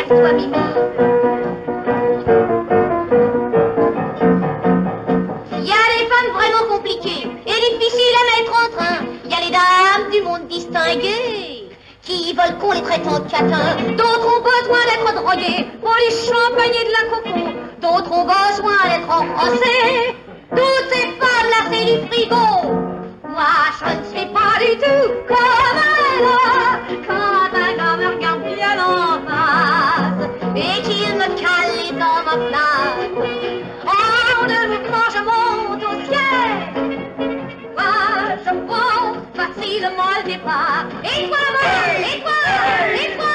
Lève-toi, Mimi. Il y a des femmes vraiment compliquées et difficiles à mettre en train. Il y a les dames du monde distingué qui veulent qu'on les traite en catin. D'autres ont besoin d'être droguées pour les champagner de la coco. D'autres ont besoin d'être embrassées. Toutes ces femmes-là, c'est du frigo. Moi, je ne suis pas du tout comme elle. Quand un gars me regarde bien en face et qu'il me cale dans ma place, en deux mouvements, je monte au ciel. Moi, je prends facilement le départ. Et toi, et toi, et toi.